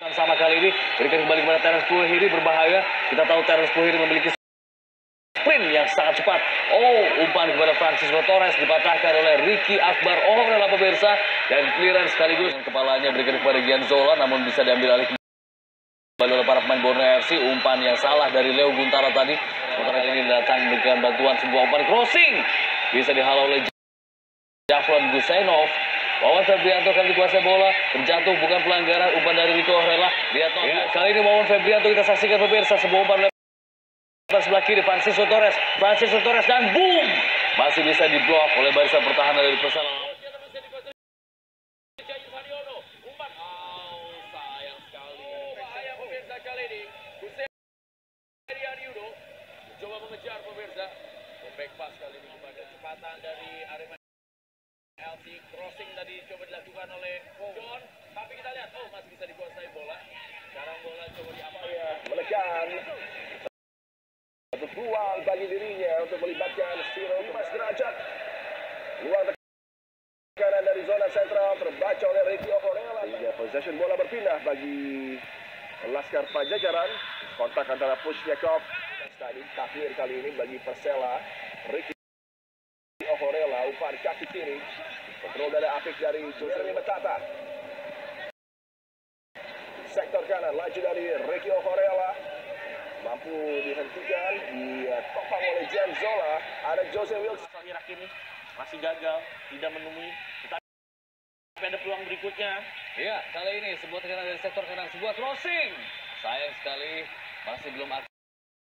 Sama kali ini berikan kembali kepada Terence Puhiri, berbahaya. Kita tahu Terence Puhiri memiliki sprint yang sangat cepat. Umpan kepada Francisco Torres dipatahkan oleh Ricky Akbar Ohorela pemirsa, dan clearance sekaligus kepalanya berikan kepada Gianzola, namun bisa diambil alih kembali oleh para pemain Borneo FC. Umpan yang salah dari Leo Guntara tadi. Sementara ini datang dengan bantuan sebuah umpan crossing, bisa dihalau oleh Javlon Gusainov. Wawan Febrianto akan dikuasai bola, terjatuh, bukan pelanggaran, umpan dari Rico Ohorela. Lihat kali ini Wawan Febrianto, kita saksikan pemirsa, sebuah umpan lebar sebelah kiri, Francisco Torres, dan boom, masih bisa diblok oleh barisan pertahanan dari Persela. Sayang sekali. Bahaya pemirsa kali ini. Coba mengejar pemirsa. Back pass kali ini kepada kecepatan dari Arema LC, crossing tadi coba dilakukan oleh John, tapi kita lihat, masih bisa dikuasai bola. Sekarang bola coba diapakan, menekan satu peluang bagi dirinya untuk melibatkan Ciro Dimas Derajat. Luang tekanan dari zona sentral terbaca oleh Ricky Ohorela. Possession bola berpindah bagi Laskar Pajajaran. Kontak antara Pushnyakov tadi, takdir kali ini bagi Persela. Ricky Ohorela, umpan kaki kiri, kontrol dada apik dari Jose Matata. Sektor kanan, laju dari Ricky Ohorela, mampu dihentikan, ditopang oleh Gianzola. Ada Jose Wilson. Irak ini masih gagal, tidak menemui, tetapi ada peluang berikutnya. Iya, kali ini sebuah tekanan dari sektor kanan, sebuah crossing. Sayang sekali, masih belum